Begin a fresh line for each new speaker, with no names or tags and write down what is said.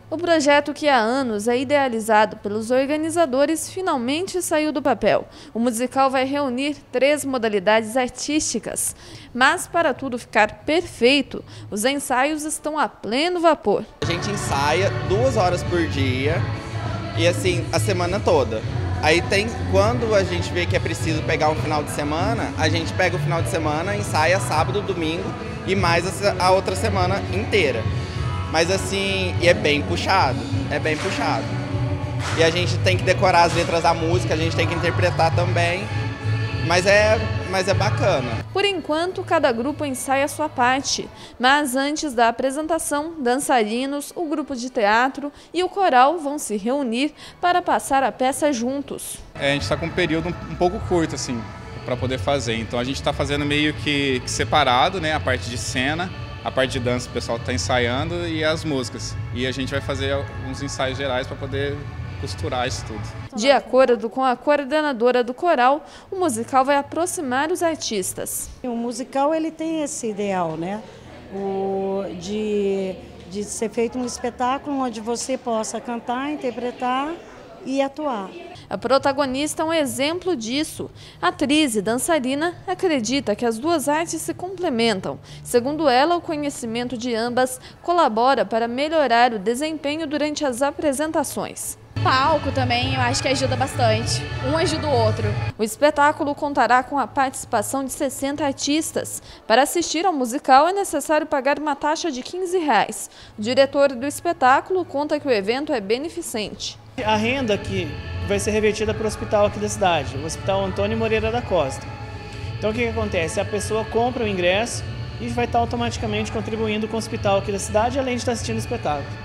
O projeto, que há anos é idealizado pelos organizadores, finalmente saiu do papel. O musical vai reunir 3 modalidades artísticas, mas para tudo ficar perfeito, os ensaios estão a pleno vapor.
A gente ensaia 2 horas por dia e assim a semana toda. Aí quando a gente vê que é preciso pegar um final de semana, a gente pega o final de semana, ensaia sábado, domingo e mais a outra semana inteira. Mas assim, é bem puxado, E a gente tem que decorar as letras da música, a gente tem que interpretar também, mas é bacana.
Por enquanto, cada grupo ensaia a sua parte, mas antes da apresentação, dançarinos, o grupo de teatro e o coral vão se reunir para passar a peça juntos.
A gente está com um período um pouco curto, assim, para poder fazer, então a gente está fazendo meio que separado, né, a parte de cena. A parte de dança o pessoal está ensaiando e as músicas. E a gente vai fazer uns ensaios gerais para poder costurar isso tudo.
De acordo com a coordenadora do coral, o musical vai aproximar os artistas.
O musical ele tem esse ideal, né? De ser feito um espetáculo onde você possa cantar, interpretar e atuar.
A protagonista é um exemplo disso. A atriz e dançarina acredita que as duas artes se complementam. Segundo ela, o conhecimento de ambas colabora para melhorar o desempenho durante as apresentações.
O palco também eu acho que ajuda bastante, um ajuda o outro.
O espetáculo contará com a participação de 60 artistas. Para assistir ao musical é necessário pagar uma taxa de R$15. O diretor do espetáculo conta que o evento é beneficente.
A renda que vai ser revertida para o hospital aqui da cidade, o Hospital Antônio Moreira da Costa. Então o que acontece? A pessoa compra o ingresso e vai estar automaticamente contribuindo com o hospital aqui da cidade, além de estar assistindo o espetáculo.